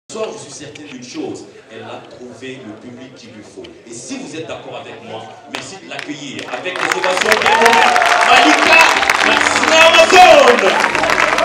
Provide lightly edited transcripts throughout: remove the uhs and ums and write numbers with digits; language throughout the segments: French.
Ce soir, je suis certain d'une chose, elle a trouvé le public qu'il lui faut. Et si vous êtes d'accord avec moi, merci de l'accueillir avec les ovations de Malika, la Amazon.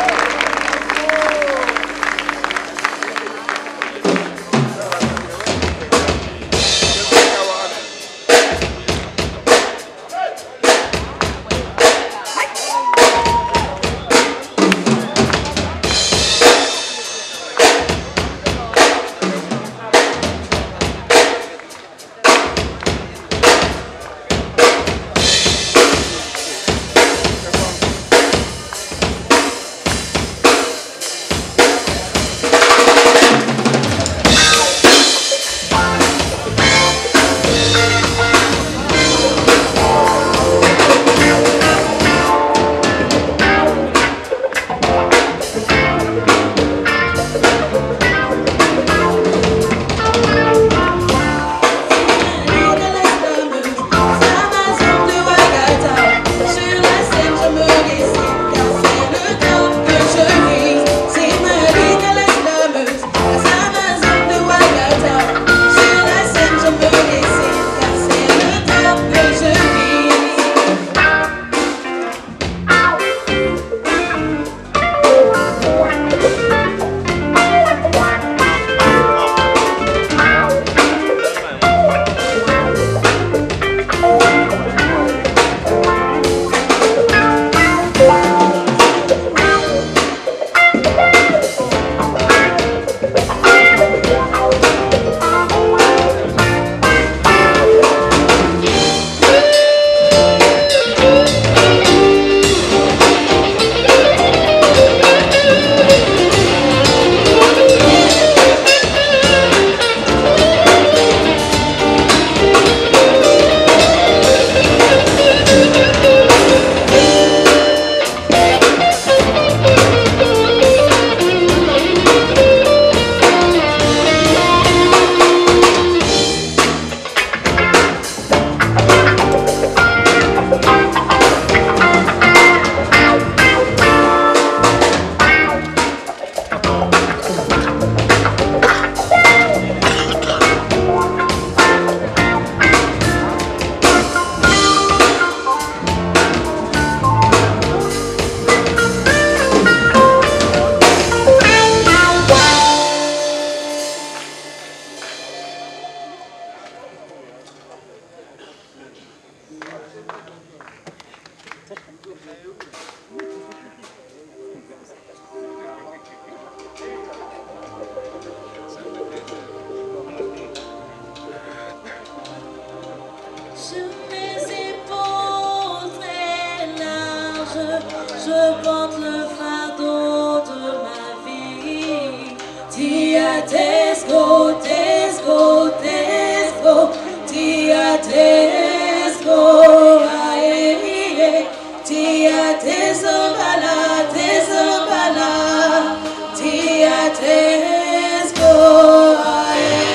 Je porte le fardeau de ma vie. Tia Tesco, Tesco, Tesco, Tia Tesco, aïe, Tia Tesco, bala, Tesco, bala, Tia Tesco, aïe.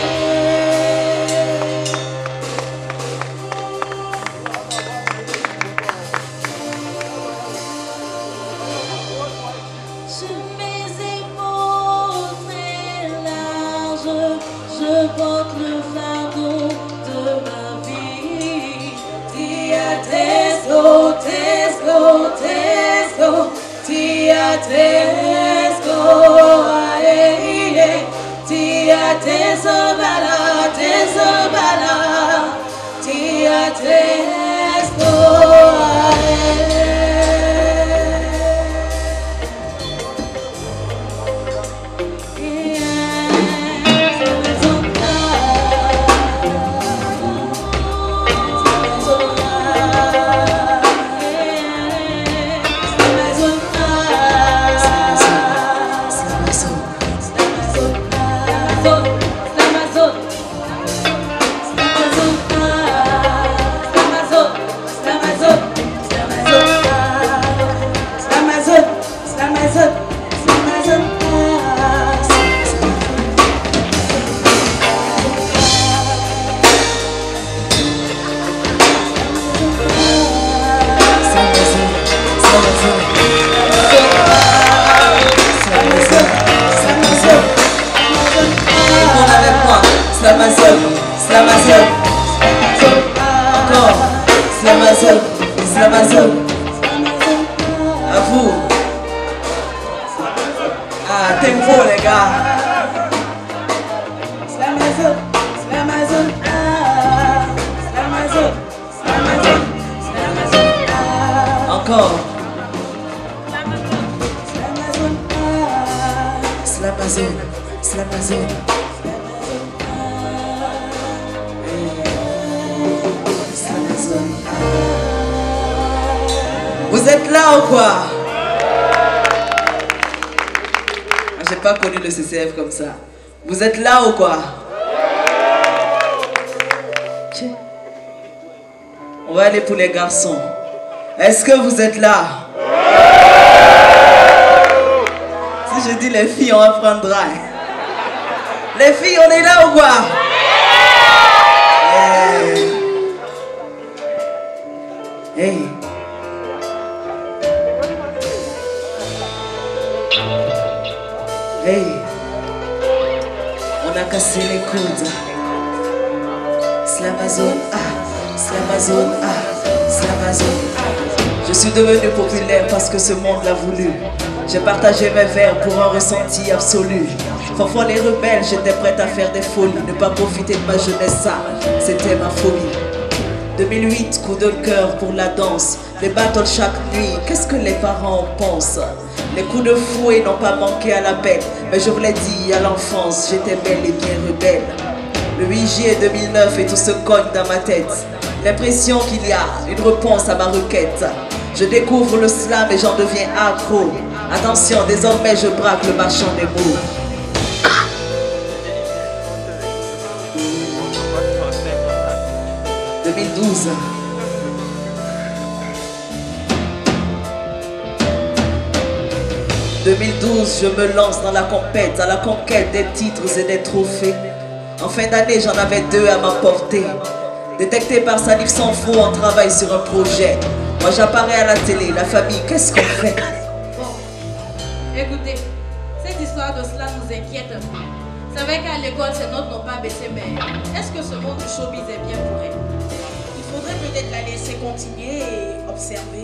Je porte le fardeau de ma vie. Tia Tesco, Tesco, Tesco, Tia Tesco, aïe, Tia Tesco, bala, Tesco, bala, Tia Tesco, aïe. Amazon. Slamazone. À vous. Ah, tempo les gars. Slamazone, Slamazone, ah. Slamazone, Slamazone, Slamazone, ah. Encore. Slamazone, ah. Slamazone, Slamazone. Slamazone, ah. Vous êtes là ou quoi? J'ai pas connu le CCF comme ça. Vous êtes là ou quoi? On va aller pour les garçons. Est-ce que vous êtes là? Si je dis les filles, on va prendre dry. Les filles, on est là ou quoi? Hey. Hey. On a cassé les coudes. Slamazone, ah, Slamazone, ah, Slamazone. Je suis devenu populaire parce que ce monde l'a voulu. J'ai partagé mes vers pour un ressenti absolu. Parfois les rebelles, j'étais prête à faire des folies. Ne pas profiter de ma jeunesse, ça, c'était ma folie. 2008, coup de cœur pour la danse. Les battles chaque nuit, qu'est-ce que les parents pensent? Les coups de fouet n'ont pas manqué à l'appel. Mais je vous l'ai dit, à l'enfance, j'étais belle et bien rebelle. Le 8 juillet 2009 et tout se cogne dans ma tête. L'impression qu'il y a une réponse à ma requête. Je découvre le slam et j'en deviens accro. Attention, désormais je braque le marchand des mots. 2012. « 2012, je me lance dans la compète, à la conquête des titres et des trophées. En fin d'année, j'en avais 2 à m'apporter. Détecté par Salif Sans Faux, on travaille sur un projet. Moi, j'apparais à la télé, la famille, qu'est-ce qu'on fait? Bon, écoutez, cette histoire de cela nous inquiète un peu. C'est vrai qu'à l'école, ces notes n'ont pas baissé, mais est-ce que ce monde du showbiz est bien pour elle? Il faudrait peut-être la laisser continuer et observer.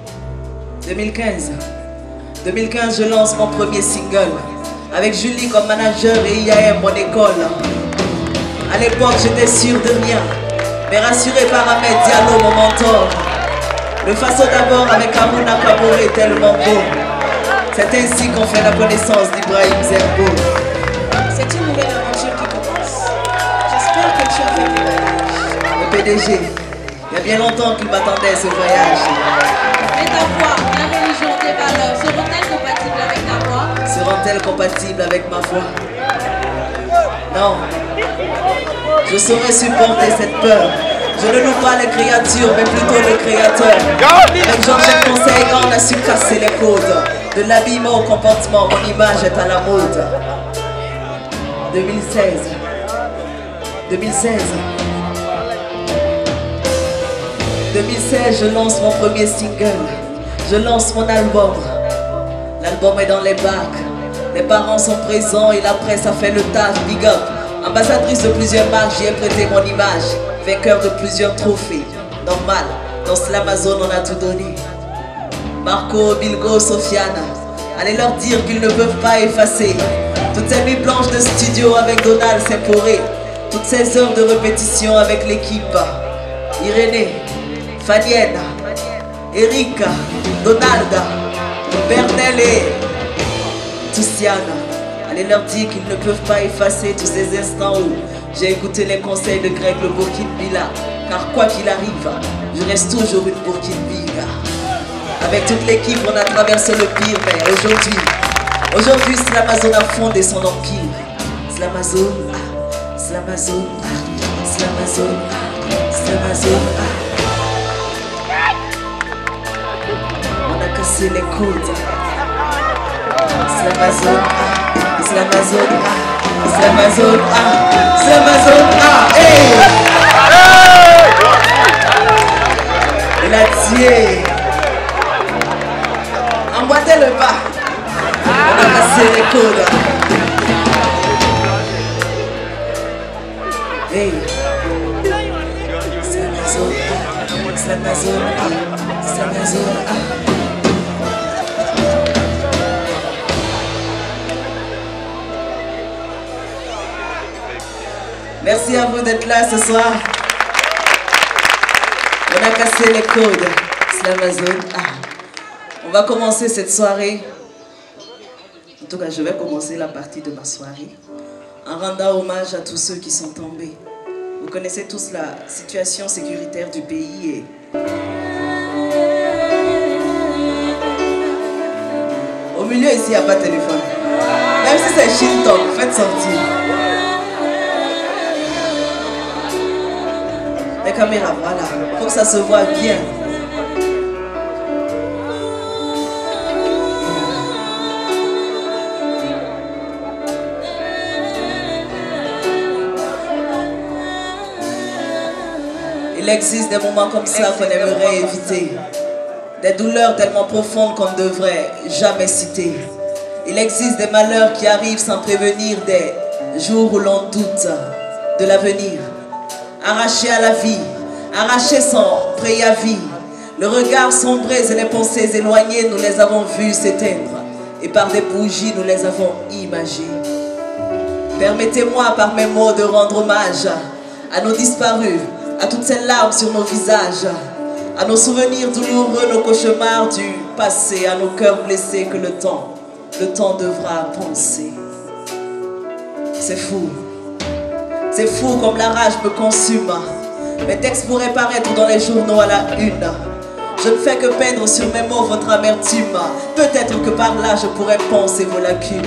2015, je lance mon premier single. Avec Julie comme manager et IAM, mon école. À l'époque, j'étais sûr de rien. Mais rassuré par Ahmed Diallo, mon mentor. Le façon d'abord avec Amouna Kabore, tellement beau. C'est ainsi qu'on fait la connaissance d'Ibrahim Zerbo. C'est une nouvelle aventure qui commence. J'espère que tu as fait du voyage. Le PDG, il y a bien longtemps qu'il m'attendait ce voyage. Et ta foi, la religion, tes valeurs, seront-elles compatibles avec ta foi? Seront-elles compatibles avec ma foi? Non. Je saurais supporter cette peur. Je ne loue pas les créatures, mais plutôt le créateur. Avec Georges Conseil, on a su casser les codes. De l'habillement au comportement, mon image est à la mode. 2016, je lance mon premier single. Je lance mon album. L'album est dans les bacs. Les parents sont présents et la presse a fait le taf. Big up. Ambassadrice de plusieurs marques, j'y ai prêté mon image. Vainqueur de plusieurs trophées. Normal, dans Slamazone on a tout donné. Marco, Bilgo, Sofiane, allez leur dire qu'ils ne peuvent pas effacer toutes ces nuits blanches de studio avec Donald Saint-Poré, toutes ces heures de répétition avec l'équipe. Irénée, Fanienne, Erika, Donalda, Bernel et Toussiane. Allez leur dire qu'ils ne peuvent pas effacer tous ces instants où j'ai écouté les conseils de Greg le Bourkinabé. Car quoi qu'il arrive, je reste toujours une Bourkinabé. Avec toute l'équipe, on a traversé le pire, mais aujourd'hui, Slamazone a fondé son empire. Slamazone, ah, Slamazone, ah, Slamazone, ah, Slamazone, ah. On a cassé les codes. Slamazone, ah, Slamazone, ah, Slamazone, ah, Slamazone, ah, hey! Et la tienne. Emboîtez le pas. On a cassé les codes. Hey. Slamazone, Merci à vous d'être là ce soir. On a cassé les codes. Slamazone. On va commencer cette soirée. En tout cas, je vais commencer la partie de ma soirée en rendant hommage à tous ceux qui sont tombés. Vous connaissez tous la situation sécuritaire du pays et au milieu ici, il n'y a pas de téléphone. Même si c'est Shintok, faites sortir. Les caméras, voilà. Il faut que ça se voit bien. Il existe des moments comme ça qu'on aimerait éviter. Des douleurs tellement profondes qu'on ne devrait jamais citer. Il existe des malheurs qui arrivent sans prévenir, des jours où l'on doute de l'avenir. Arraché à la vie, arraché sans préavis. Le regard sombré et les pensées éloignées, nous les avons vus s'éteindre. Et par des bougies, nous les avons imagées. Permettez-moi par mes mots de rendre hommage à nos disparus, à toutes ces larmes sur nos visages, à nos souvenirs douloureux, nos cauchemars du passé, à nos cœurs blessés que le temps devra penser. C'est fou. C'est fou comme la rage me consume. Mes textes pourraient paraître dans les journaux à la une. Je ne fais que peindre sur mes mots votre amertume. Peut-être que par là je pourrais penser vos lacunes.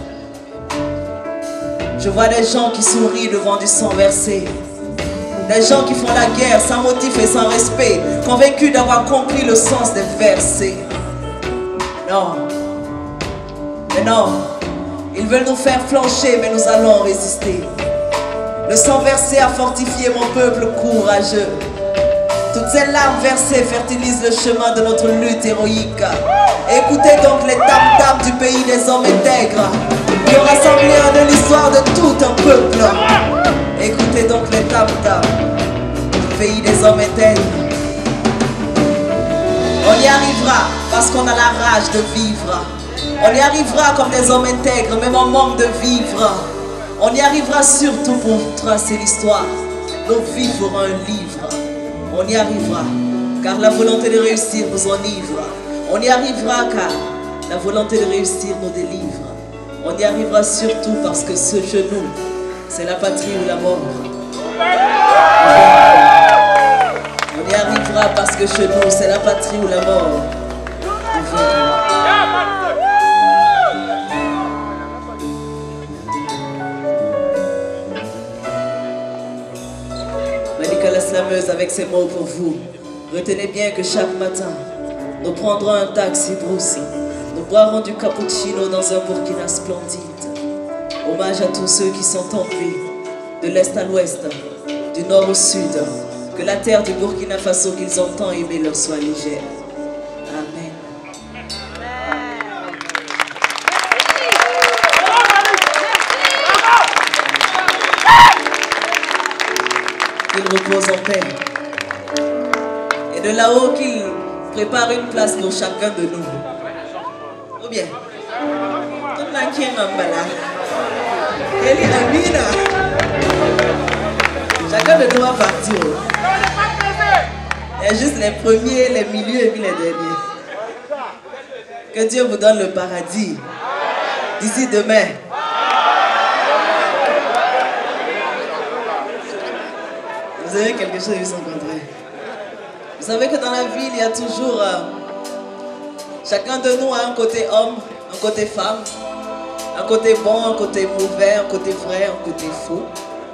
Je vois des gens qui sourient devant du sang versé. Des gens qui font la guerre sans motif et sans respect, convaincus d'avoir compris le sens des versets. Non. Mais non. Ils veulent nous faire flancher, mais nous allons résister. Le sang versé a fortifié mon peuple courageux. Toutes ces larmes versées fertilisent le chemin de notre lutte héroïque. Écoutez donc les tam-tams du pays des hommes intègres qui ont rassemblé en eux l'histoire de tout un peuple. Écoutez donc les tam-tams du pays des hommes intègres. On y arrivera parce qu'on a la rage de vivre. On y arrivera comme des hommes intègres, même en manque de vivre. On y arrivera surtout pour tracer l'histoire. Nos vies feront un livre. On y arrivera, car la volonté de réussir nous enivre. On y arrivera, car la volonté de réussir nous délivre. On y arrivera surtout parce que ce genou, c'est la patrie ou la mort. On y arrivera parce que chez nous, c'est la patrie ou la mort. Malika la slameuse avec ses mots pour vous. Retenez bien que chaque matin, nous prendrons un taxi brousse. Nous boirons du cappuccino dans un Burkina splendide. Hommage à tous ceux qui sont tombés, de l'est à l'ouest, du nord au sud. Que la terre du Burkina Faso qu'ils ont tant aimé leur soit légère. Amen. Qu'ils reposent en paix. Et de là-haut qu'ils préparent une place pour chacun de nous. Ou bien, tout le monde qui est en bas. Chacun de nous va partir. Il y a juste les premiers, les milieux et puis les derniers. Que Dieu vous donne le paradis d'ici demain. Vous avez quelque chose à vous rencontrer. Vous savez que dans la vie, il y a toujours... chacun de nous a un côté homme, un côté femme. Un côté bon, un côté mauvais, un côté vrai, un côté faux.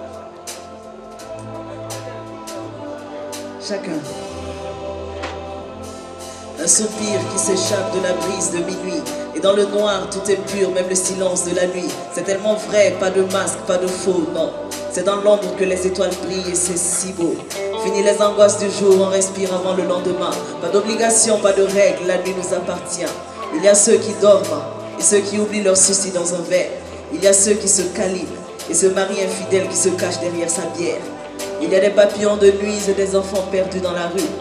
Chacun. Un soupir qui s'échappe de la brise de minuit. Et dans le noir, tout est pur, même le silence de la nuit. C'est tellement vrai, pas de masque, pas de faux, non. C'est dans l'ombre que les étoiles brillent et c'est si beau. Fini les angoisses du jour, on respire avant le lendemain. Pas d'obligation, pas de règles, la nuit nous appartient. Il y a ceux qui dorment et ceux qui oublient leurs soucis dans un verre. Il y a ceux qui se câlinent et ce mari infidèle qui se cache derrière sa bière. Il y a des papillons de nuit et des enfants perdus dans la rue. Il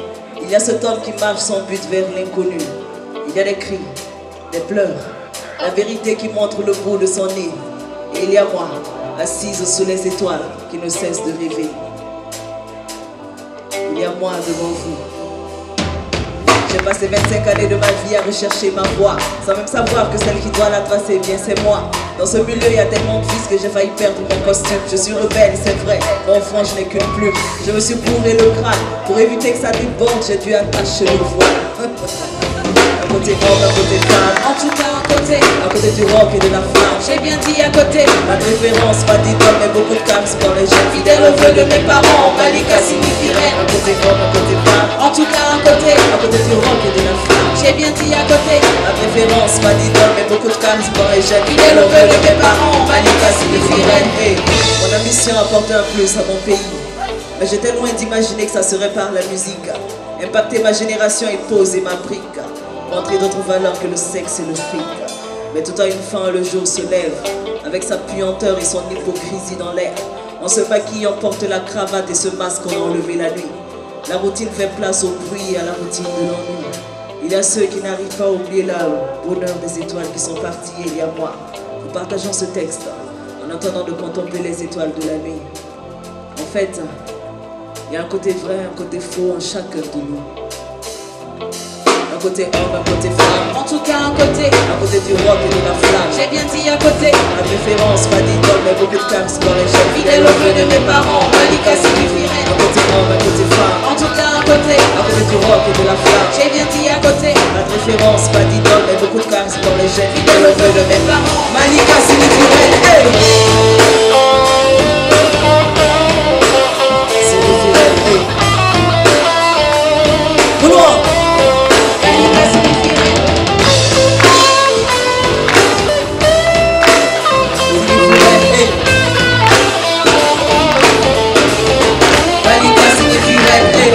Il y a cet homme qui marche sans but vers l'inconnu. Il y a des cris, des pleurs, la vérité qui montre le bout de son nez. Et il y a moi, assise sous les étoiles, qui ne cesse de rêver. Il y a moi devant vous. J'ai passé 25 années de ma vie à rechercher ma voie, sans même savoir que celle qui doit la tracer, bien c'est moi. Dans ce milieu, il y a tellement de vices que j'ai failli perdre mon costume. Je suis rebelle, c'est vrai, mon front, je n'ai qu'une plume. Je me suis bourré le crâne, pour éviter que ça déborde, j'ai dû attacher le voile. À côté homme, à côté femme, En tout cas, à côté du rock et de la flamme. j'ai bien dit à côté. Pas de référence, pas d'idole, mais beaucoup de calme dans les jeunes. Fidèle au vœu de mes parents, Malika signifierait. À côté homme, à côté femme, En tout cas, à côté du rock et de la flamme. j'ai bien dit à côté. Pas de référence, pas d'idole, mais beaucoup de calme dans les jeunes. Fidèle au vœu de mes parents, Malika signifierait. Hey, mon ambition apporte un plus à mon pays. Mais j'étais loin d'imaginer que ça serait par la musique. Impacter ma génération et poser ma brique. Montrer d'autres valeurs que le sexe et le fric. Mais tout à une fin, le jour se lève. Avec sa puanteur et son hypocrisie dans l'air. On se maquille, on porte la cravate et ce masque qu'on a enlevé la nuit. La routine fait place au bruit et à la routine de l'ennui. Il y a ceux qui n'arrivent pas à oublier le bonheur des étoiles qui sont parties et il y a moi. Nous partageons ce texte en attendant de contempler les étoiles de la nuit. En fait, il y a un côté vrai, un côté faux en chacun de nous. Un côté homme, un côté femme. En tout cas, à côté Du rock et de la flamme. j'ai bien dit à côté. Pas de référence, pas d'idole, mais beaucoup de calme dans les jeunes. Fidèle au vœu de mes parents, Malika signifierait. Un côté homme, un côté femme. En tout cas, à côté Du rock et de la flamme. j'ai bien dit à côté. Pas de référence, pas d'idole, mais beaucoup de calme dans les jeunes. Fidèle au vœu de mes parents, Malika signifierait. Hey! Signifierait. Hey! Bouloir! Malika signifierait. Malika signifierait. Hey!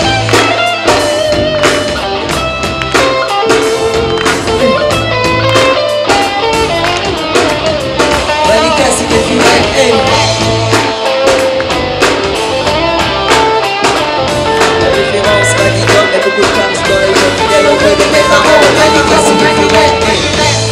Malika signifierait. Hey! La référence, pas d'idole, mais beaucoup de calme dans les jeunes. Fidèle au vœu de mes parents. Malika signifierait. Hey!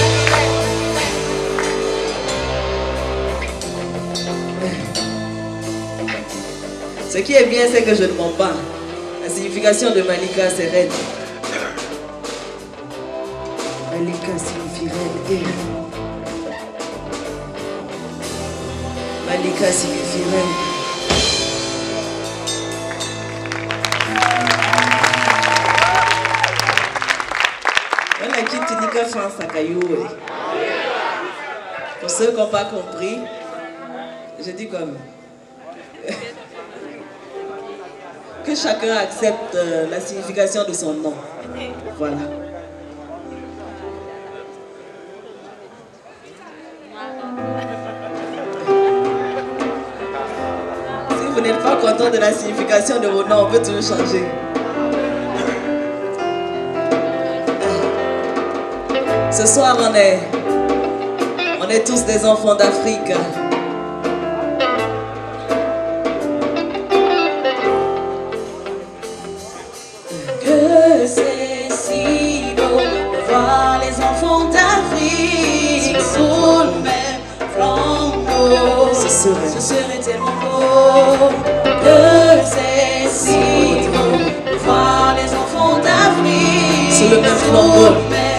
Ce qui est bien, c'est que je ne mens pas. La signification de Malika, c'est reine. Malika signifie reine. Malika signifie reine. On a quitté Nika France à Caillou. Pour ceux qui n'ont pas compris, je dis comme que chacun accepte la signification de son nom. Voilà. Si vous n'êtes pas content de la signification de vos noms, on peut toujours changer. Ce soir, on est tous des enfants d'Afrique. Que c'est si beau de voir les enfants d'Afrique sous le même flambeau. Ce serait tellement beau. Que c'est si beau de voir les enfants d'Afrique sous le même flambeau.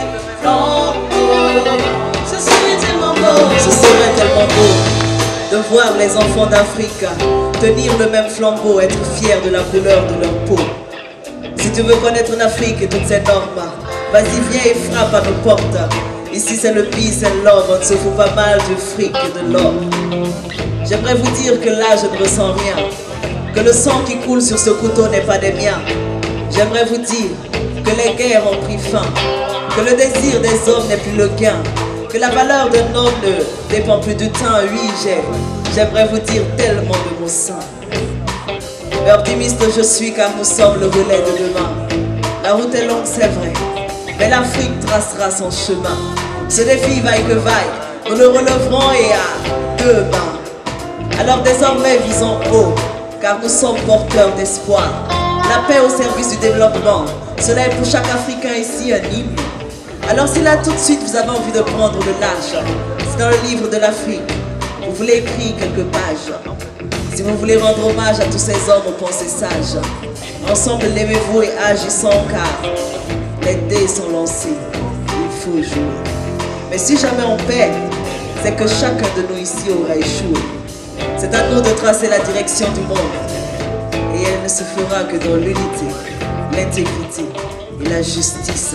Ce serait tellement beau. Ce serait tellement beau de voir les enfants d'Afrique tenir le même flambeau, être fiers de la couleur de leur peau. Si tu veux connaître l'Afrique et toutes ses normes, vas-y, viens et frappe à nos portes. Ici c'est le peace and love, on ne se fout pas mal du fric et de l'or. J'aimerais vous dire que là je ne ressens rien, que le sang qui coule sur ce couteau n'est pas des miens. J'aimerais vous dire que les guerres ont pris fin, que le désir des hommes n'est plus le gain, que la valeur d'un homme ne dépend plus du temps. Oui, j'aimerais vous dire tellement de mots saints. Mais optimiste je suis car nous sommes le relais de demain. La route est longue, c'est vrai, mais l'Afrique tracera son chemin. Ce défi vaille que vaille, nous le relèverons et à deux mains. Alors désormais visons haut, car nous sommes porteurs d'espoir. La paix au service du développement. Cela est pour chaque Africain ici un hymne. Alors si là tout de suite vous avez envie de prendre le large, c'est dans le livre de l'Afrique. Vous voulez écrire quelques pages. Si vous voulez rendre hommage à tous ces hommes aux pensées sages, ensemble levez-vous et agissons car les dés sont lancés. Il faut jouer. Mais si jamais on perd, c'est que chacun de nous ici aura échoué. C'est à nous de tracer la direction du monde. Et elle ne se fera que dans l'unité, l'intégrité et la justice.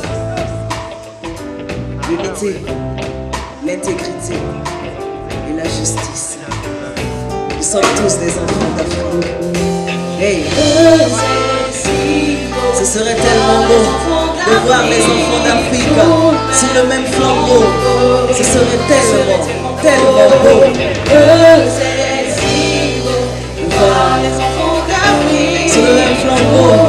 L'unité, l'intégrité et la justice. Nous sommes tous des enfants d'Afrique. Hey. Ce serait tellement beau de voir les enfants d'Afrique sur le même flambeau. Ce serait tellement, tellement beau. Sur le même flambeau.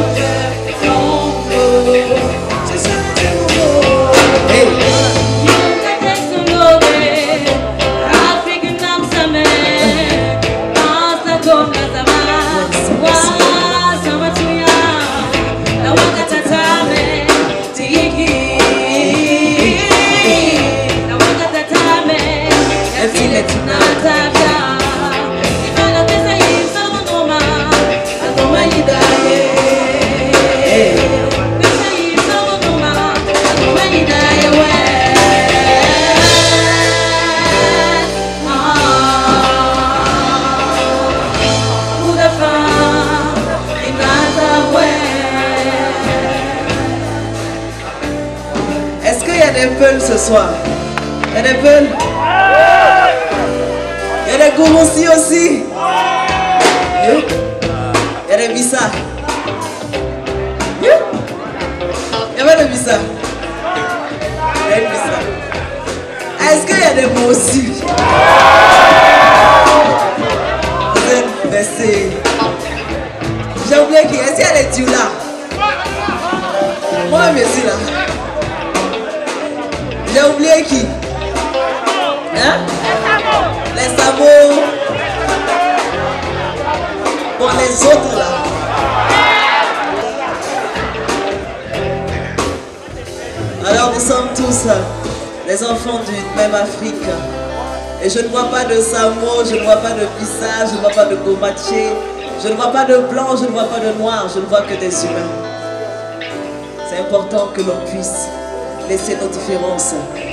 Ce soir, il y a des peuls, il y a des Gourmoussi aussi, il y a des Bissa, il y avait des Bissa, est-ce qu'il y a des mots aussi? J'ai oublié qui, est-ce qu'il y a des Dioula? Moi, merci là. J'ai oublié qui? Hein? Les sabots. Bon, les autres là. Alors nous sommes tous les enfants d'une même Afrique. Et je ne vois pas de Samo, je ne vois pas de Bissa, je ne vois pas de Gomaché, je ne vois pas de blanc, je ne vois pas de noir, je ne vois que des humains. C'est important que l'on puisse laisser nos différences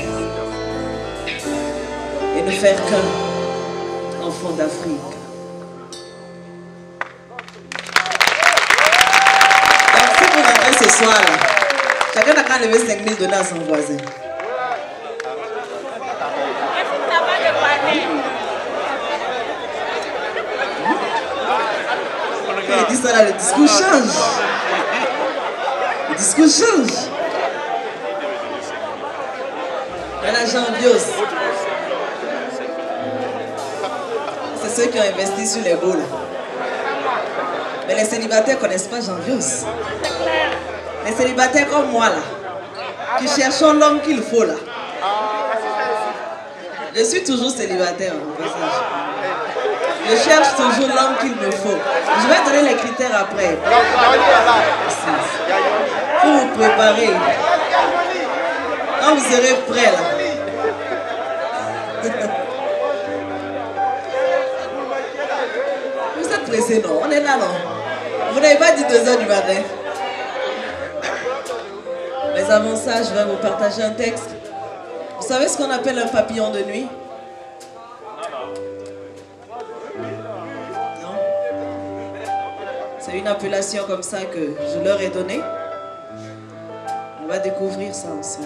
et ne faire qu'un enfant d'Afrique. Donc si vous rentrez ce soir là, chacun n'a qu'à lever 5 000 $ à son voisin. Il dit ça là, le discours change. Le discours change. La Jean-Bios. C'est ceux qui ont investi sur les beaux là. Mais les célibataires ne connaissent pas Jean-Bios. Les célibataires comme moi là, qui cherchent l'homme qu'il faut là. Je suis toujours célibataire au passage. Je cherche toujours l'homme qu'il me faut. Je vais donner les critères après. Pour vous préparer. Quand vous serez prêts là. Vous êtes pressés non? On est là non? Vous n'avez pas dit 2 h du matin. Mais avant ça, je vais vous partager un texte. Vous savez ce qu'on appelle un papillon de nuit? Non? C'est une appellation comme ça que je leur ai donnée. On va découvrir ça ensemble.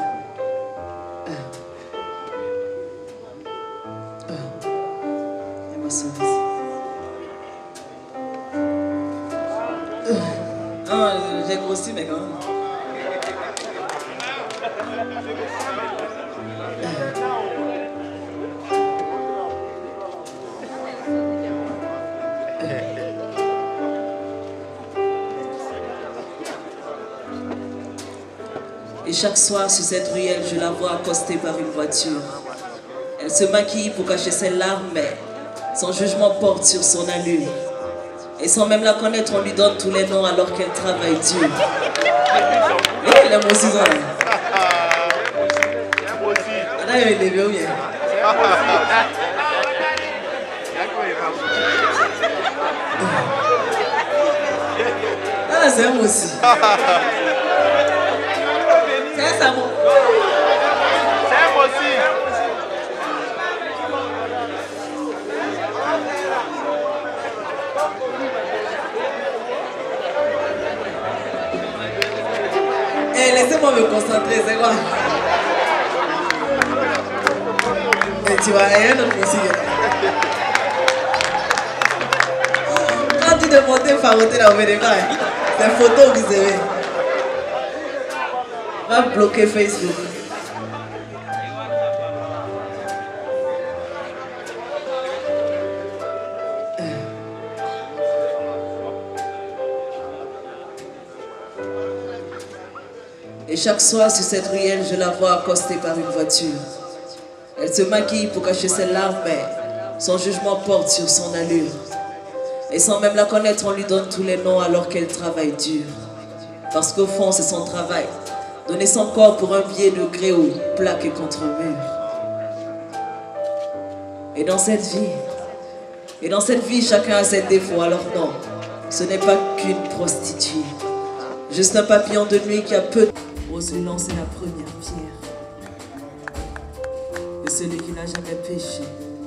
Non, j'ai grossi mais quand même. Et chaque soir sur cette ruelle, je la vois accostée par une voiture. Elle se maquille pour cacher ses larmes, mais son jugement porte sur son allure. Et sans même la connaître, on lui donne tous les noms alors qu'elle travaille dur. Et les mots aussi, là. Là, il est bien. Ah, c'est un mot aussi. C'est un mot. C'est un mot aussi. Eh, laissez-moi me concentrer, c'est quoi? Et tu vois, il y a un autre aussi. Quand tu demandais faroter là, vous verrez pas. C'est photo que vous avez. Va bloquer Facebook. Et chaque soir sur cette ruelle, je la vois accostée par une voiture. Elle se maquille pour cacher ses larmes, mais son jugement porte sur son allure. Et sans même la connaître, on lui donne tous les noms alors qu'elle travaille dur. Parce qu'au fond, c'est son travail. Donner son corps pour un billet de gré ou plaqué contre un mur. Et dans cette vie, chacun a ses défauts. Alors non, ce n'est pas qu'une prostituée. Juste un papillon de nuit qui a peu ose lui lancer la première pierre. Et celui qui n'a jamais péché.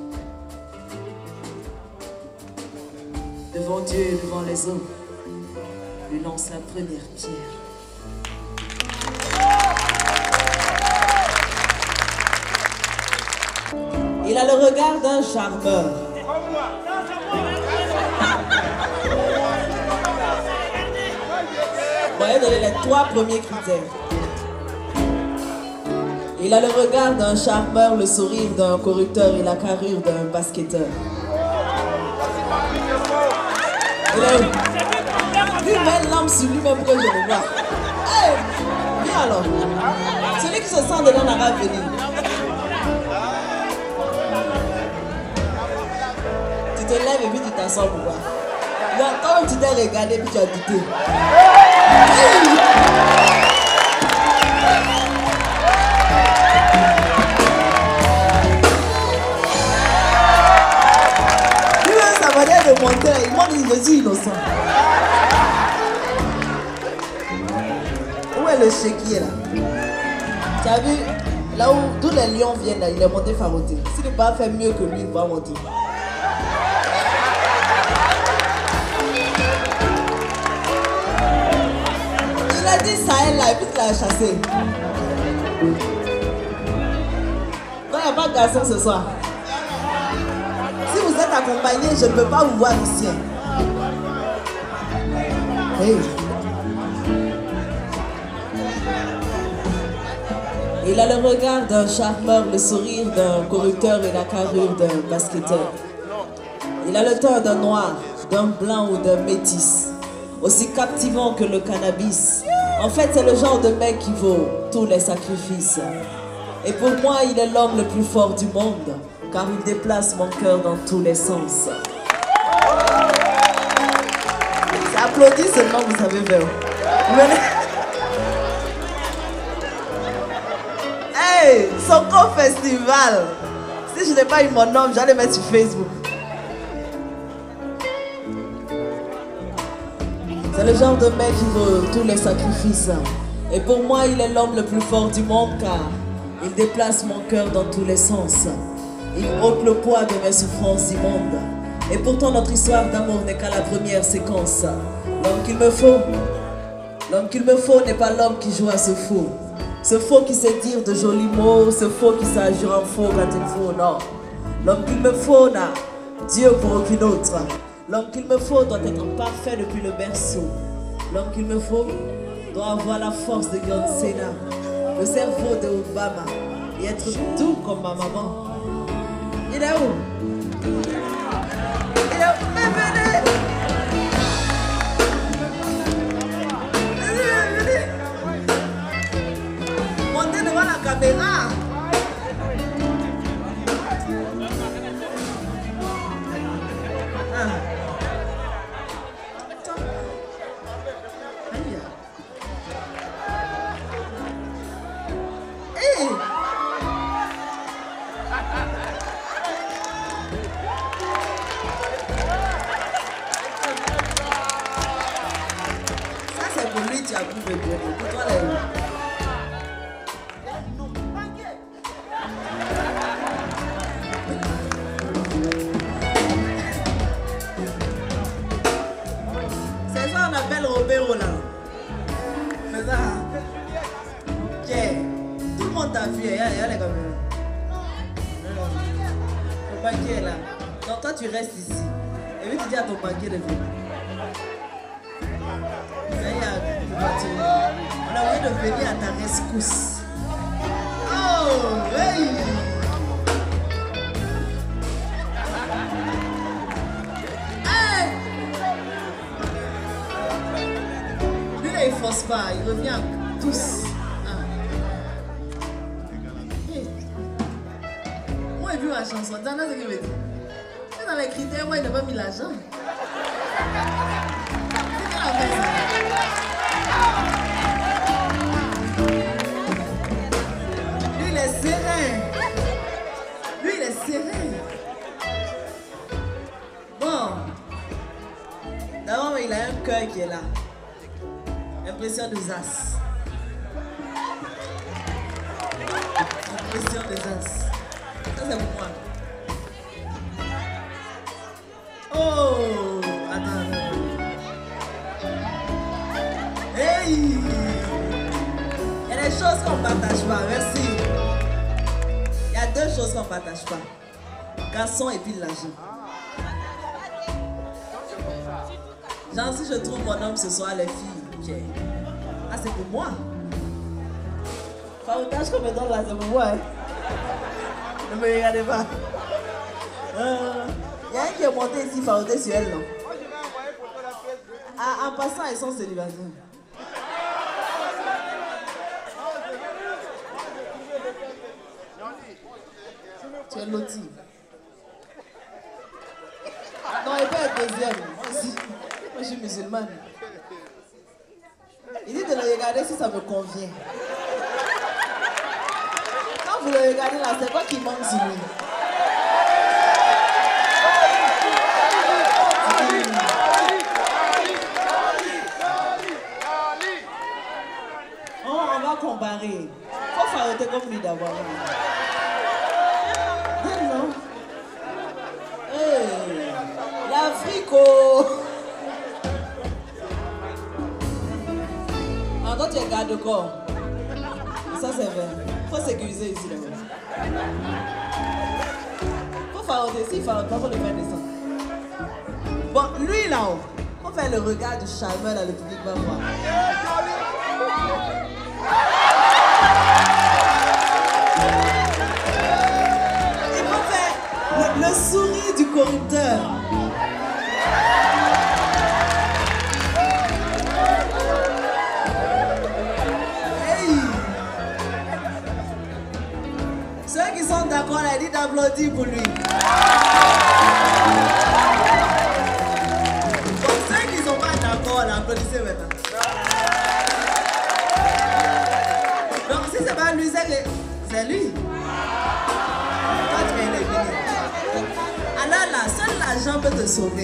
Devant Dieu et devant les hommes, lui lance la première pierre. Il a le regard d'un charmeur. Bon, il a donné les 3 premiers critères. Il a le regard d'un charmeur, le sourire d'un corrupteur et la carrure d'un basketteur. Il est où? Lui met l'âme sur lui-même pour que je le vois. Hey, viens alors. Celui qui se sent dedans n'a pas venir. Tu te lèves et puis tu t'assois pour voir. Quand tu t'es regardé puis tu as douté. Hey! De monter, il m'a dit je suis innocent. Où est le chéquier là? Tu as vu, là où tous les lions viennent là, il est monté faroté. S'il ne peut pas faire mieux que lui, il va monter. Il a dit Sahel là et puis il l'a chassé. Non, il n'y a pas de garçon ce soir. Si vous êtes accompagné, je ne peux pas vous voir ici. Hey. Il a le regard d'un charmeur, le sourire d'un corrupteur et la carrure d'un basketteur. Il a le teint d'un noir, d'un blanc ou d'un métis, aussi captivant que le cannabis. En fait, c'est le genre de mec qui vaut tous les sacrifices. Et pour moi, il est l'homme le plus fort du monde, car il déplace mon cœur dans tous les sens. C'est applaudi seulement, vous savez faire. Hey, Soko Festival. Si je n'ai pas eu mon nom, j'allais mettre sur Facebook. C'est le genre de mec qui vaut tous les sacrifices. Et pour moi, il est l'homme le plus fort du monde, car il déplace mon cœur dans tous les sens. Il ôte le poids de mes souffrances immondes. Et pourtant notre histoire d'amour n'est qu'à la première séquence. L'homme qu'il me faut n'est pas l'homme qui joue à ce faux. Ce faux qui sait dire de jolis mots, ce faux qui s'ajoute en faux quand il faut, non. L'homme qu'il me faut n'a Dieu pour aucun autre. L'homme qu'il me faut doit être parfait depuis le berceau. L'homme qu'il me faut doit avoir la force de John Cena, le cerveau de Obama et être doux comme ma maman. Il est où? Il est où? Venez! Montez devant la caméra! bouffe de Dieu. Pour toi, là. C'est ça qu'on appelle Robert Roland. C'est ça. Tiens, tout le monde t'a vu. Regarde comme ça. Ton banquier est là. Donc toi, tu restes ici. Et puis tu dis à ton banquier de venir. On a envie de venir à ta rescousse. Oh, hey! Hey! Lui là, il force pas, il revient à tous. Ah. Hey. Moi, j'ai vu ma chanson. T'en as ce qu'il me dit. Dans les critères, moi, il n'a pas mis l'argent. Lui, il est serein. Lui, il est serein. Bon. D'abord, il a un cœur qui est là. Impression de Zas. Impression de Zas. Ça, c'est pour moi. Oh! Attends. Hey! Il y a des choses qu'on ne partage pas, merci. Il y a deux choses qu'on ne partage pas. Garçon et puis l'argent. Genre, si je trouve mon homme ce soir, les filles, ok. Ah, c'est pour moi. Faoutage qu'on me donne là, c'est pour moi. Hein? Ne me regardez pas. Il y a un qui est monté ici, faouté sur elle, non? Ah, en passant, ils sont célibataires. Tu es loti. Non, il peut être deuxième. Moi aussi. Moi, je suis musulmane. Il dit de le regarder si ça me convient. Quand vous le regardez là, c'est quoi qui manque sur lui? Oh, on va comparer. Faut faire comme lui d'abord. Non. Hey, l'Afrique. Ah, toi, tu es garde-corps. Ça, c'est vrai. Faut sécuriser ici d'abord. Faut faire s'il ne faut pas, faut le faire descendre. Bon, lui là-haut, faut faire le regard du charmeur dans le public, va voir. Il faut faire le sourire du corrupteur. Hey! Ceux qui sont d'accord, là, dit d'applaudir pour lui. Bon, ceux qui ne sont pas d'accord, là, applaudissez maintenant. Donc si c'est pas lui, c'est lui. Toi, tu es éliminé. Alors là, seul l'argent peut te sauver.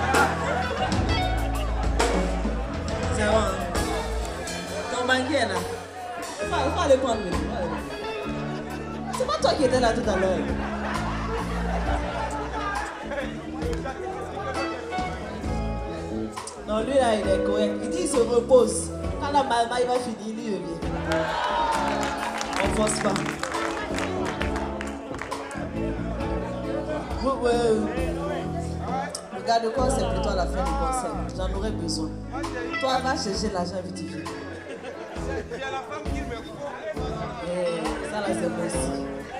C'est bon. Ton banquier est là. Il faut aller prendre lui. C'est pas toi qui étais là tout à l'heure. Non, lui là, il est correct. Il dit qu'il se repose. Quand la maman il va finir, il revient. On ne force pas. Regarde quoi, c'est plutôt à la fin du concert. J'en aurais besoin. Toi, va chercher l'argent vite vite. C'est à la femme qui me faut. Ça là, c'est possible.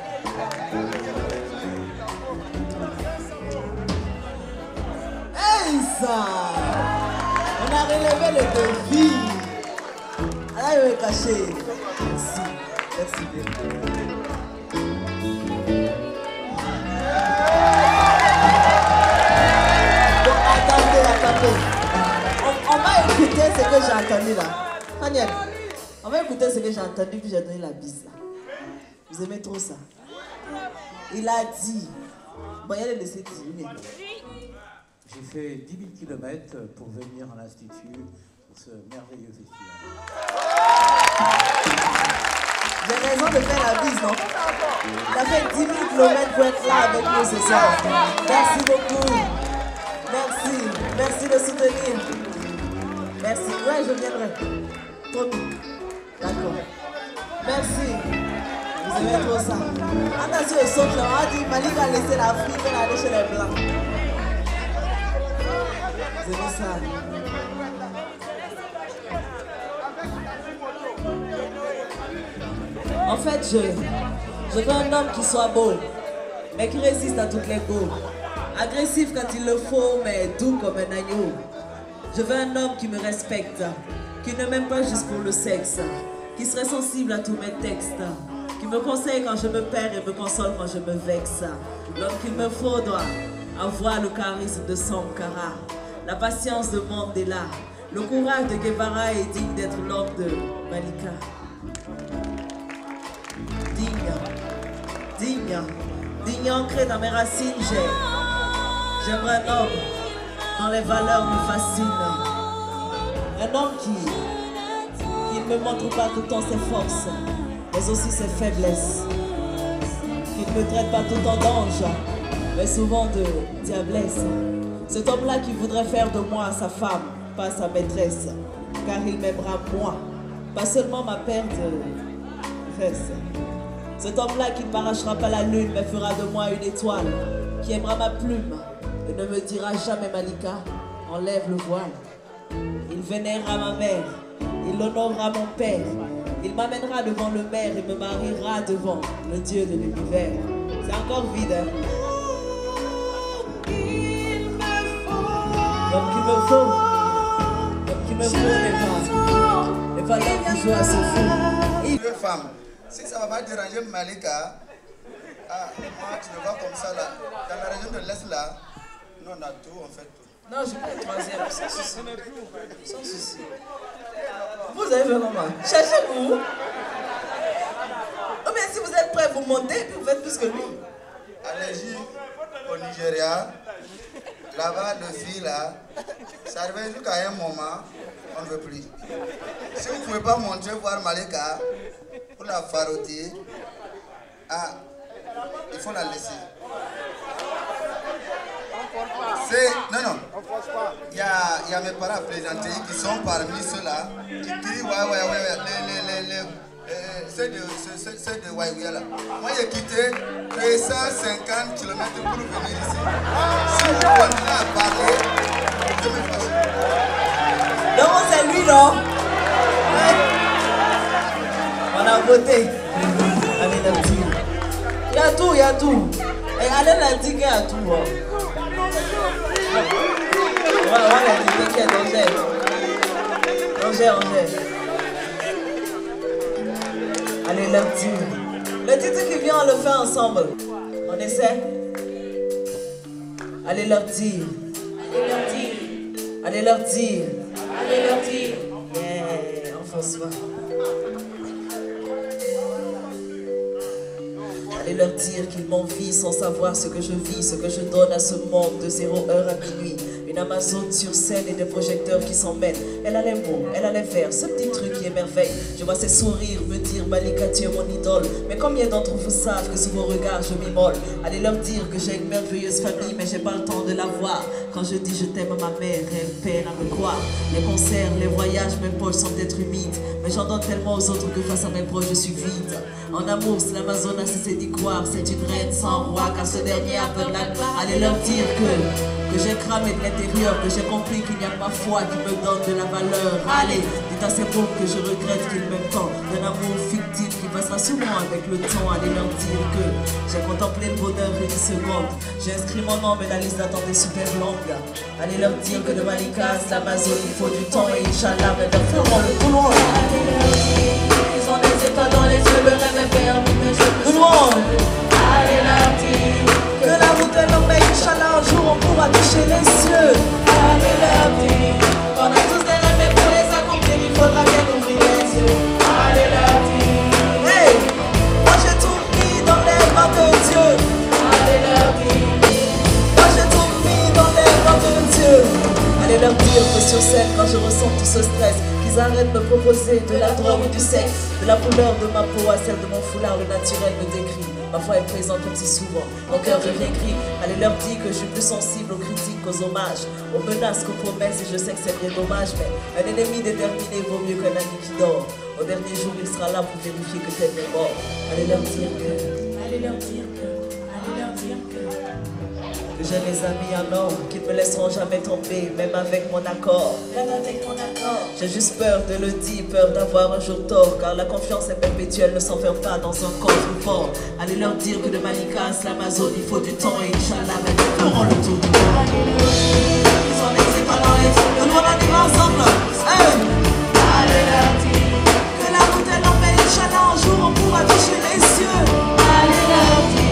Hey, ça! On a relevé le défi. Alors, il va cacher. Merci. Merci bien. Bon, attendez. On va écouter ce que j'ai entendu là. Daniel, on va écouter ce que j'ai entendu puis j'ai donné la bise là. Vous aimez trop ça? Il a dit. Bon, il y a les laisser dire. J'ai fait 10 000 km pour venir à l'Institut, pour ce merveilleux festival. J'ai raison de faire la bise, non? Il a fait 10 000 km pour être là avec nous ce soir. Merci beaucoup. Merci. Merci de soutenir. Merci. Ouais, je viendrai. Promis. D'accord. Merci. Vous aimez trop ça. Attention, le son, on a dit Malik a laissé l'Afrique et aller chez les Blancs. Vous aimez ça? En fait, je veux un homme qui soit beau, mais qui résiste à toutes les beaux. Agressif quand il le faut, mais doux comme un agneau. Je veux un homme qui me respecte, qui ne m'aime pas juste pour le sexe, qui serait sensible à tous mes textes, qui me conseille quand je me perds et me console quand je me vexe. L'homme qu'il me faut doit avoir le charisme de Sankara, la patience de Mandela, le courage de Guevara est digne d'être l'homme de Malika. Digne ancré dans mes racines, j'aimerais un homme dont les valeurs me fascinent. Un homme qui ne me montre pas tout le temps ses forces, mais aussi ses faiblesses. Qui ne me traite pas tout le temps d'ange, mais souvent de diablesse. Cet homme-là qui voudrait faire de moi sa femme, pas sa maîtresse, car il m'aimera moi, pas seulement ma paire de fesses. Cet homme-là qui ne m'arrachera pas la lune, mais fera de moi une étoile, qui aimera ma plume et ne me dira jamais Malika, enlève le voile. Il vénérera ma mère, il honorera mon père, il m'amènera devant le maire et me mariera devant le Dieu de l'univers. C'est encore vide, hein? L'homme qu'il me faut, n'est pas l'homme qui joue à ce fou. Deux femmes. Si ça ne va pas déranger Malika, moi tu me vois comme ça là, dans la région de l'Est là, nous on a tout, on fait tout. Non, je vais être troisième, sans souci. Sans souci. Vous avez fait comment? Cherchez-vous. Oh, mais si vous êtes prêts, vous montez, puis vous faites plus que lui. Allez-y au Nigeria, là-bas le fil là, ça arrive jusqu'à un moment, on ne veut plus. Si vous ne pouvez pas monter voir Malika, pour la faroter, il faut la laisser. Non. Il y a mes parents plaisantés qui sont parmi ceux-là, qui crient ouais, c'est de Waïouya là. Moi j'ai quitté 250 km pour venir ici. Si vous continuez à parler, je me fâche. Non, c'est lui non. On a voté. Allez, la petite. Il y a tout. Et allez, la petite, il y a tout. Voilà, la petite qui est Angèle. Allez, la petite. Le titre qui vient, on le fait ensemble. On essaie. Allez, leur dire. Allez, leur dire. Yeah, François. Allez leur dire qu'ils m'envient sans savoir ce que je vis, ce que je donne à ce monde de 0 heure à minuit. Une Amazone sur scène et des projecteurs qui s'emmènent. Elle a les mots, elle a les vers, ce petit truc qui émerveille. Je vois ses sourires me dire Malika, tu es mon idole. Mais combien d'entre vous savent que sous vos regards je m'immole? Allez leur dire que j'ai une merveilleuse famille, mais j'ai pas le temps de la voir. Quand je dis je t'aime à ma mère, elle peine à me croire. Les concerts, les voyages, mes poches sont peut-être humides, mais j'en donne tellement aux autres que face à mes proches je suis vide. En amour, c'est l'Amazone a cessé d'y croire. C'est une reine sans roi, car ce dernier a peur de la gloire. Allez leur dire que j'ai cramé de l'intérieur, que j'ai compris qu'il n'y a pas foi qui me donne de la valeur. Allez, dites à ces pauvres que je regrette qu'ils m'aiment tant. D'un amour fictif qui passera souvent avec le temps. Allez leur dire que j'ai contemplé le bonheur une seconde. J'ai inscrit mon nom, mais la liste d'attente est super longue. Allez leur dire que de Malika, c'est l'Amazone, il faut du temps et Inch'Allah, mais leur feront le tout loin. Ils ont des étoiles dans les yeux, le rêve est permis, mais je me sens. Allez leur dire que la route est longue, mais Inch'Allah, un jour on pourra toucher les cieux. Allez leur dire qu'on a tous des rêves, mais pour les accomplir, il faudra bien ouvrir les yeux. Allez leur dire, hey, moi j'ai tout mis dans les mains de Dieu. Allez leur dire, moi j'ai tout mis dans les mains de Dieu. Allez leur dire que sur scène, quand je ressens tout ce stress, qu'ils arrêtent de me proposer de la drogue ou du sexe. De la couleur de ma peau à celle de mon foulard, le naturel me décrit. Ma foi est présente comme si souvent mon cœur devient gris. Allez leur dire que je suis plus sensible aux critiques qu'aux hommages, aux menaces qu'aux promesses, et je sais que c'est bien dommage. Mais un ennemi déterminé vaut mieux qu'un ami qui dort. Au dernier jour, il sera là pour vérifier que t'es mort. Allez leur dire que j'ai des amis en or qui ne me laisseront jamais tomber, même avec mon accord. J'ai juste peur de le dire, peur d'avoir un jour tort, car la confiance est perpétuelle, ne s'enferme pas dans un coffre fort. Allez leur dire que de Malika à l'Amazon, il faut du temps et Inch'Allah, mais nous ferons le tour du monde. Ils sont des étoiles dans les yeux, nous on anime ensemble. Allez leur dire que la route est longue, mais Inch'Allah, un jour on pourra toucher les cieux. Allez leur dire.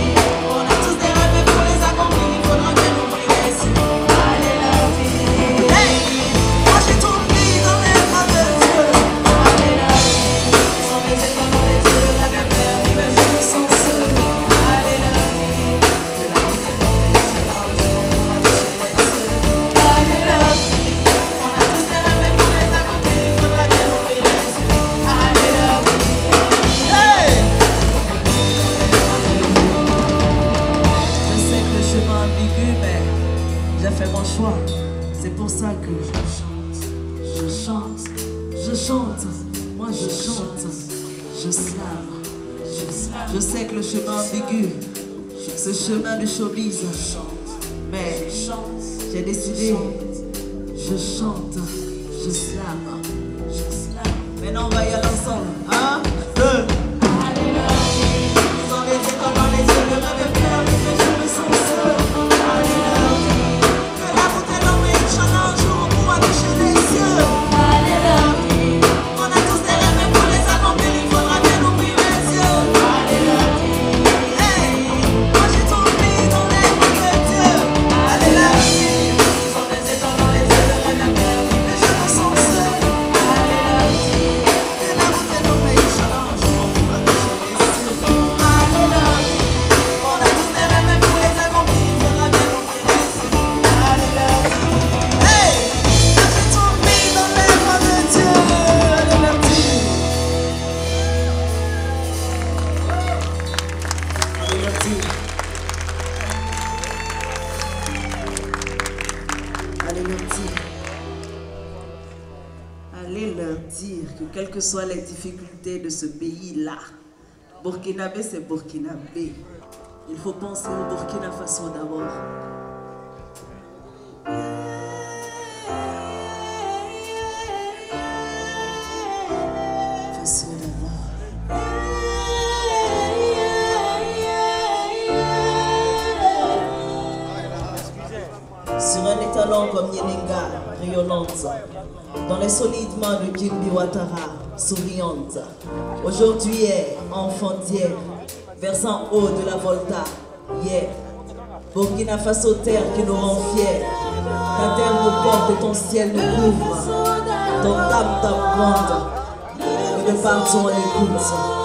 C'est pour ça que je chante, moi je chante, je slame. Je sais que le chemin ambigu, ce chemin de showbiz, mais j'ai décidé, je chante, je slame. Maintenant on va y aller ensemble, 1, 2. Sans les étoiles dans les yeux, le rêve est plein, mais je me sens seul. Allez leur dire que quelles que soient les difficultés de ce pays-là, Burkinabé c'est Burkinabé. Il faut penser au Burkina Faso d'abord. Faso d'abord. Sur un étalon comme Yenenga, rayonnante, dans les solides mains de Kimbi Ouattara, souriante, aujourd'hui est enfant d'hier, versant haut de la Volta, hier, Burkina Faso terre qui nous rend fiers, ta terre nous porte et ton ciel nous couvre, ton tam-tam grande, que de partout on écoute,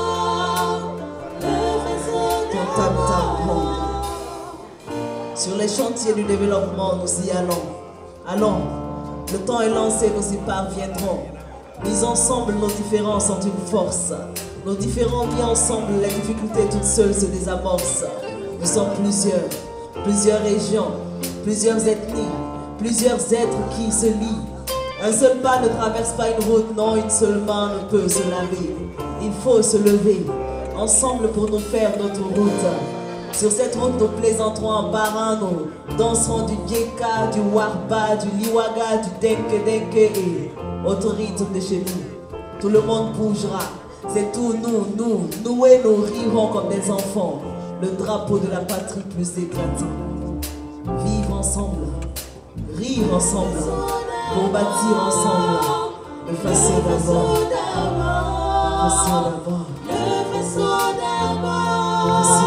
ton tam-tam grande. Sur les chantiers du développement, nous y allons. Allons, le temps est lancé, nous y parviendrons. Mis ensemble, nos différences sont une force. Nos différents mis ensemble, les difficultés toutes seules se désamorcent. Nous sommes plusieurs régions, plusieurs ethnies, plusieurs êtres qui se lient. Un seul pas ne traverse pas une route, non, une seule main ne peut se laver. Il faut se lever, ensemble pour nous faire notre route. Sur cette route, nous plaisanterons en parrain, nous danserons du Geka, du Warba, du Liwaga, du Denke Denke et au rythme de chez nous. Tout le monde bougera, c'est tout nous et nous rirons comme des enfants. Le drapeau de la patrie plus éclatant. Vivre ensemble, rire ensemble, pour bâtir ensemble. Le façon d'abord, le façon d'abord, le façon d'abord, le façon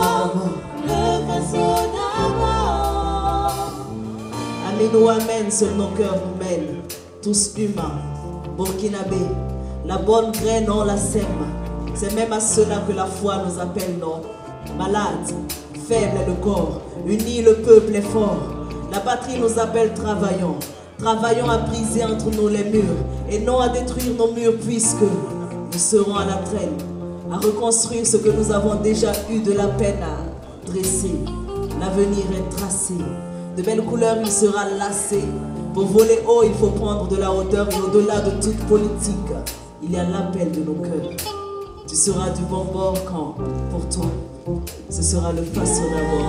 d'abord. Allez nous amène, seul nos cœurs nous mènent, tous humains, burkinabé, la bonne graine on la sème. C'est même à cela que la foi nous appelle, non? Malade, faible est le corps, uni le peuple est fort. La patrie nous appelle travaillons, Travaillons à briser entre nous les murs et non à détruire nos murs puisque nous serons à la traîne, à reconstruire ce que nous avons déjà eu de la peine à dresser. L'avenir est tracé, de belles couleurs il sera lacé. Pour voler haut, il faut prendre de la hauteur et au-delà de toute politique, il y a l'appel de nos cœurs. Tu seras du bon bord quand, pour toi, ce sera le façon d'abord.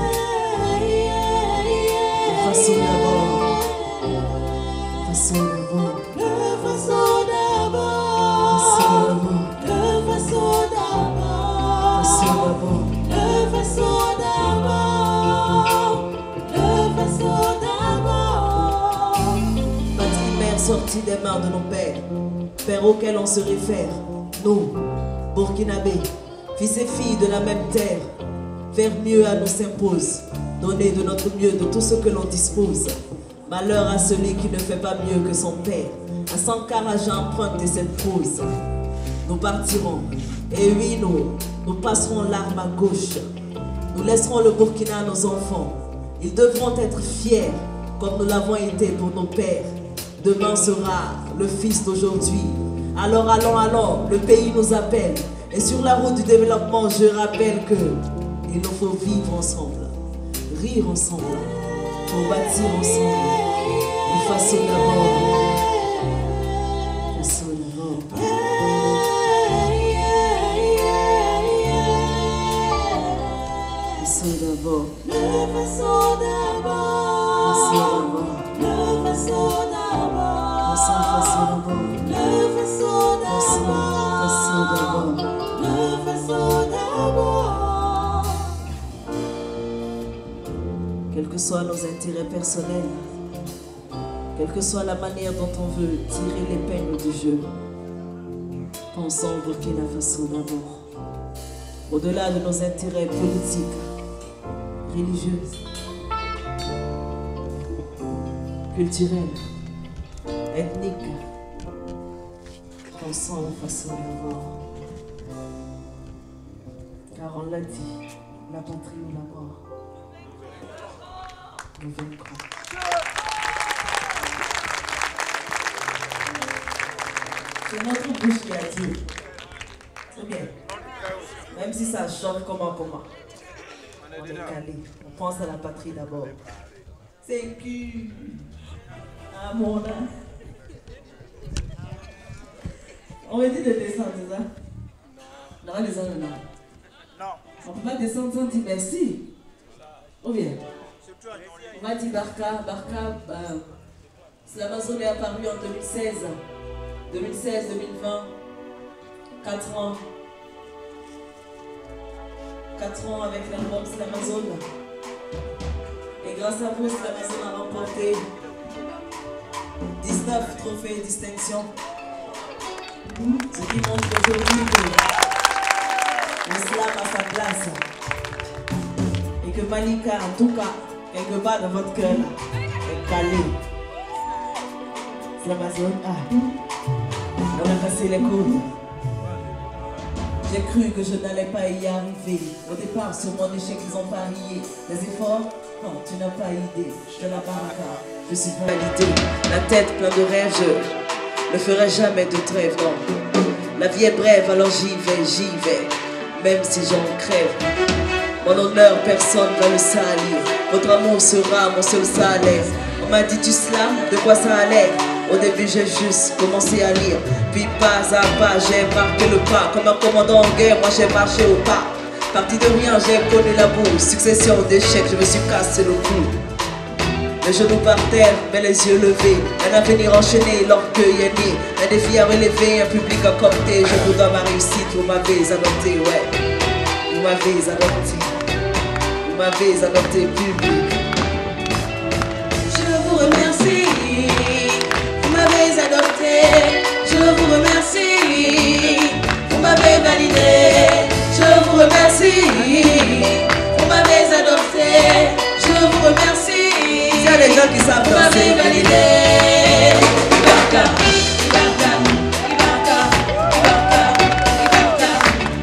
Le façon d'abord. Le façon d'abord. Le façon d'abord. Le façon d'abord. Le façon d'abord. Le façon d'abord. Le façon d'abord. Patrie mère sortie des mains de nos pères, pères auxquels on se réfère, nous, Burkinabés, fils et filles de la même terre, faire mieux à nous s'impose, donner de notre mieux de tout ce que l'on dispose. Malheur à celui qui ne fait pas mieux que son père, à Sankara j'ai emprunté cette pause. Nous partirons, et oui nous passerons l'arme à gauche. Nous laisserons le Burkina à nos enfants. Ils devront être fiers, comme nous l'avons été pour nos pères. Demain sera le fils d'aujourd'hui. Alors allons, le pays nous appelle. Et sur la route du développement, je rappelle que il nous faut vivre ensemble, rire ensemble, pour bâtir ensemble. Une façon d'abord. Une façon d'abord. Une façon d'abord. Une façon d'abord. Une façon d'abord. Façon d'abord. Le façon d'abord. Le façon d'abord. Quels que soient nos intérêts personnels, quelle que soit la manière dont on veut tirer l'épingle du jeu, pensons au Burkina Faso d'abord. Au-delà de nos intérêts politiques, religieux, culturels, ethniques, pensons aux façons d'abord. Car on l'a dit, la patrie ou la mort. Nous vaincrons. C'est notre bouche qui a dit. C'est bien. Même si ça choque comment. On est calé. On pense à la patrie d'abord. C'est que... Ah mon âme. On me dit de descendre, c'est ça? On va descendre là. Non. On ne peut pas descendre sans dire merci. Ou bien? On va dire Barka. L'Amazone est apparu en 2016. 2016, 2020. 4 ans. 4 ans avec l'album L'Amazone. Et grâce à vous, l'Amazone a remporté 19 trophées et distinctions. Ce qui montre aujourd'hui que l'islam a sa place. Et que Malika, en tout cas, quelque part dans votre cœur, est calé. C'est l'Amazone. On a passé les coudes. J'ai cru que je n'allais pas y arriver. Au départ, sur mon échec, ils ont parié. Les efforts, non, tu n'as pas idée. De la baraka, je suis validé. La tête pleine de rêves, je ne ferai jamais de trêve, non. La vie est brève, alors j'y vais. Même si j'en crève. Mon honneur, personne ne va le salir. Votre amour sera mon seul salaire. On m'a dit du slam, de quoi ça allait? Au début j'ai juste commencé à lire. Puis pas à pas j'ai marqué le pas. Comme un commandant en guerre, moi j'ai marché au pas. Parti de rien, j'ai connu la boue. Succession d'échecs, je me suis cassé le cou. Les genoux par terre, mais les yeux levés. Un avenir enchaîné, l'orgueil est né. Un défi à relever, un public à compter. Je vous dois ma réussite, vous m'avez adopté, ouais. Vous m'avez adopté. Vous m'avez adopté, public. Je vous remercie. Vous m'avez adopté. Je vous remercie. Vous m'avez validé. Je vous remercie. Vous m'avez adopté. Je vous remercie. Il y a des gens qui savent danser. Vous m'avez validé. Ibarka, Ibarka, Ibarka,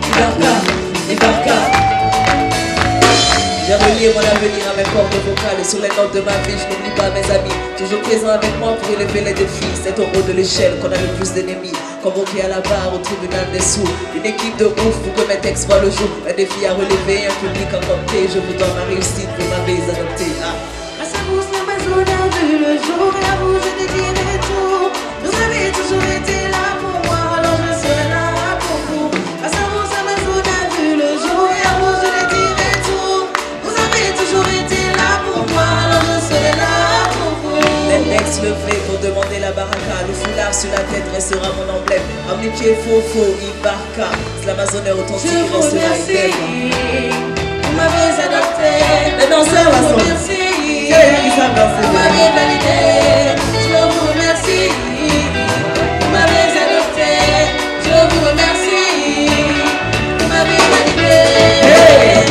Ibarka, Ibarka, Ibarka. J'ai relié mon avenir à mes cordes vocales et sur les notes de ma vie, je n'oublie pas mes amis. Toujours présent avec moi pour élever les défis. C'est au haut de l'échelle qu'on a le plus d'ennemis. Convoqué à la barre au tribunal des sous. Une équipe de ouf pour que mes textes voient le jour. Un défi à relever, un public à compter. Je vous donne ma réussite, vous m'avez adopté. Grâce à vous, la maison a vu le jour. Et à vous, je dédié tout. Vous avez toujours été là pour moi, alors je serai là pour vous. Grâce à vous, la maison a vu le jour. Et à vous, je dédié tout. Vous avez toujours été là pour moi, alors je serai là pour vous. L'index levé pour demander la baraka. Le foulard sur la tête restera mon emblème. Amniqué, faux, Ibarka. L'Amazon est authentique, je vous restera remercie. Vous m'avez adopté. Les danseurs, je vous remercie. Vous m'avez validé. Je vous remercie. Vous m'avez adopté. Je vous remercie. Vous m'avez validé.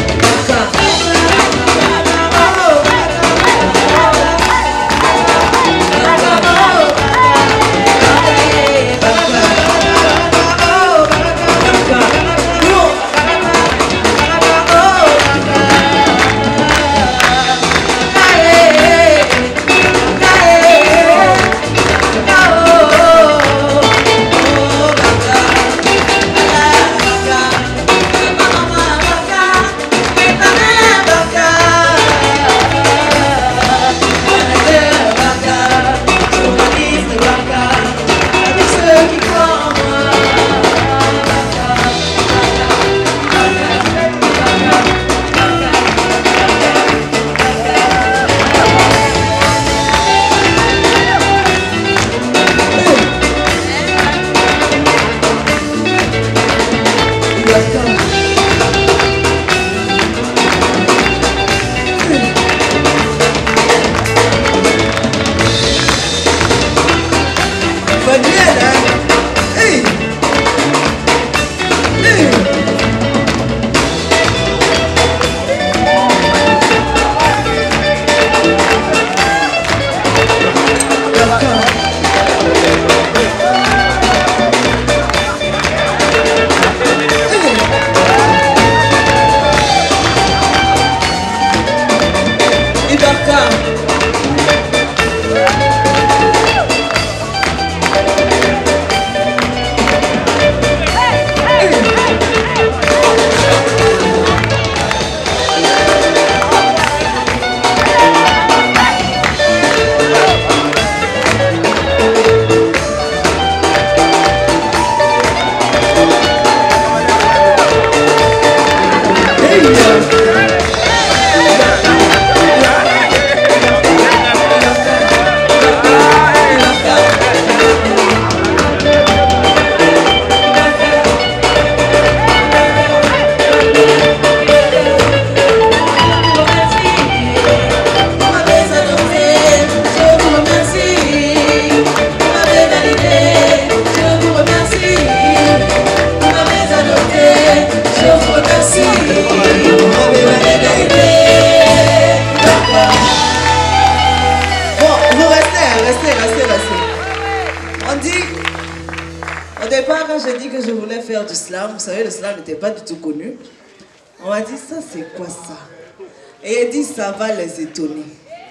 Vous savez, le slam n'était pas du tout connu. On m'a dit, ça c'est quoi ça? Et il dit, ça va les étonner.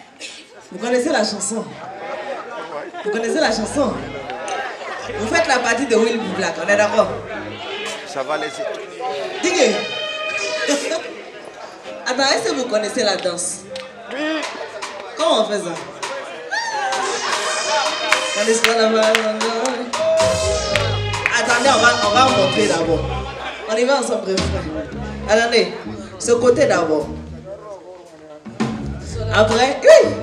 Vous connaissez la chanson? Vous connaissez la chanson? Vous faites la partie de Will Be Black, on est d'accord? Ça va les étonner. Dis-le. Attends, est-ce que vous connaissez la danse? Oui. Comment on fait ça? Attendez, on va montrer d'abord. On y va ensemble, frère. Attendez, ce côté d'abord. Après, oui.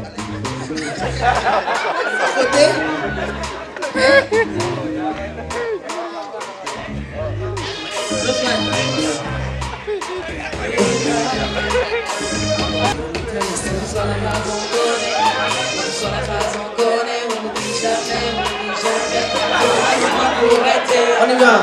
Ce côté. Hein? Le frère. On y va.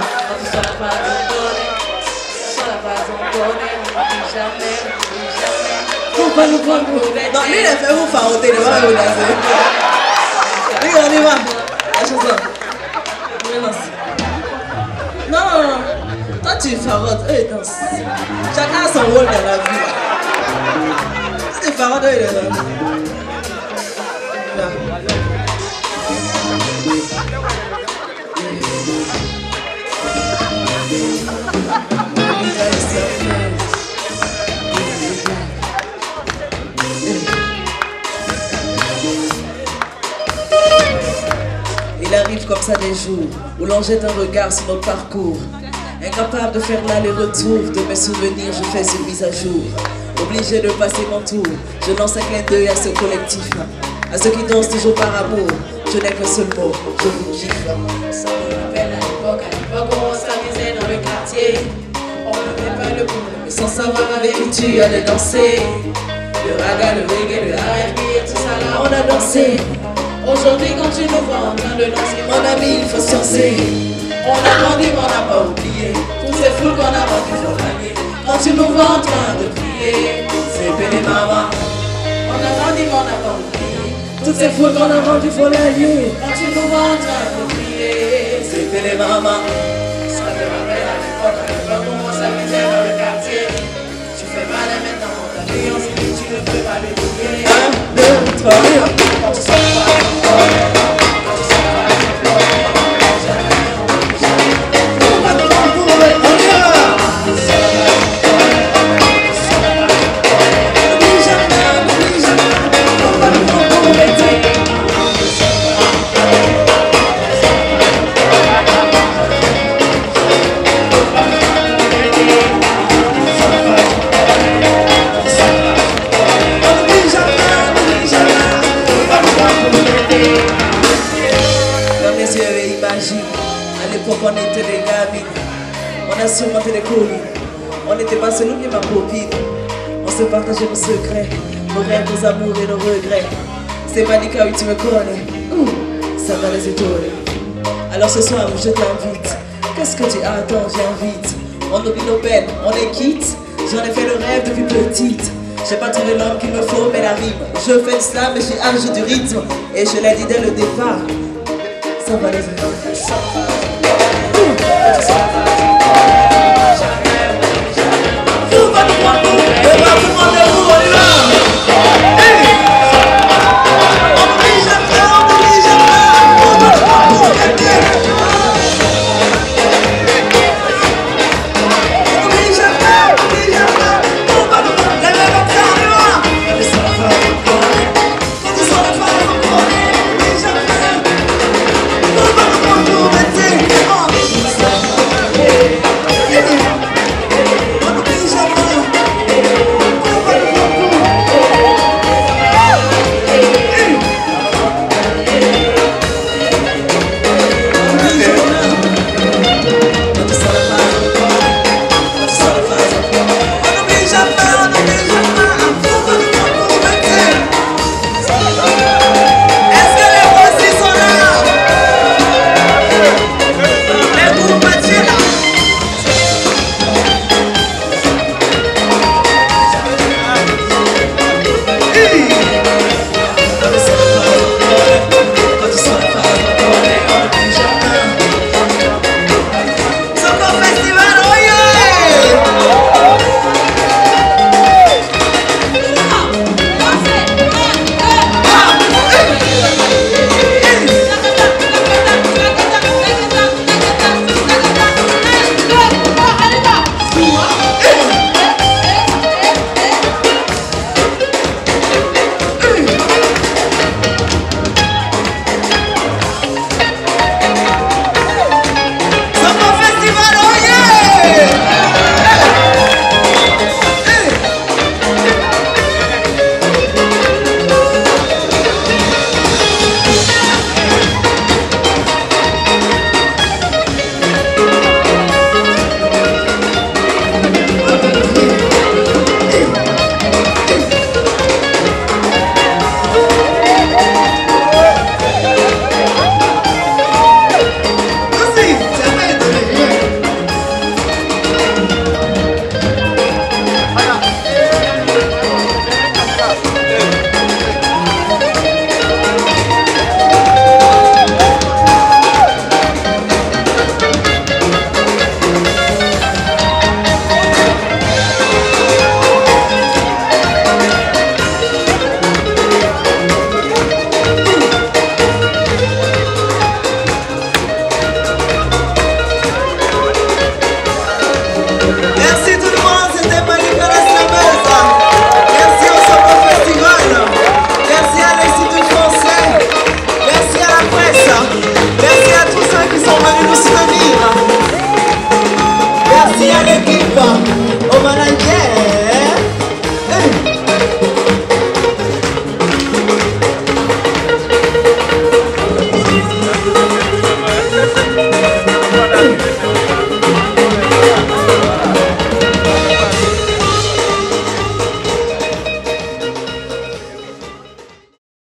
Non, lui il a fait vous faroter, il va vous danser. Oui, on y va. La chanson. Non, non, non. Toi tu farotes, eux ils dansent. Chacun a son rôle dans la vie. parents de Il arrive comme ça des jours où l'on jette un regard sur notre parcours. Incapable de faire l'aller-retour de mes souvenirs, je fais une mise à jour. Obligé de passer mon tour, je lance un clin d'œil à ce collectif. À ceux qui dansent toujours par amour, je n'ai qu'un seul mot, je vous kiffe. Ça me rappelle à l'époque où on s'amusait dans le quartier. On ne met pas le boulot, mais sans savoir avec qui tu allais danser. Le raga, le reggae, le R&B et tout ça là, on a dansé. Aujourd'hui quand tu nous vois en train de danser, mon ami, il faut sciencer. On a grandi, mais on n'a pas oublié tous ces foules qu'on a vendus sur l'année. Quand tu nous vois en train de prier, c'est pédé maman. On a grandi, mais on n'a pas oublié toutes ces foules qu'on a vendues pour l'année. Quand tu nous vois en train de prier, c'est pédé maman. Ça te rappelle à l'époque où on s'amusait dans le quartier. Tu fais mal à mettre dans ta vie, on sait que tu ne peux pas l'oublier. 1, 2, 3, quand tu sors pas à l'époque on était des gamines, on a surmonté les collines, on n'était pas seuls et ma copine, on se partageait nos secrets, nos rêves, nos amours et nos regrets. C'est Malika, oui tu me connais, ça va les étonner. Alors ce soir je t'invite, qu'est-ce que tu attends, j'invite. On oublie nos peines, on les quitte, j'en ai fait le rêve depuis petite. J'ai pas trouvé l'homme qu'il me faut, mais la rime. Je fais le slam et j'ai âge du rythme. Et je l'ai dit dès le départ, ça va les étonner.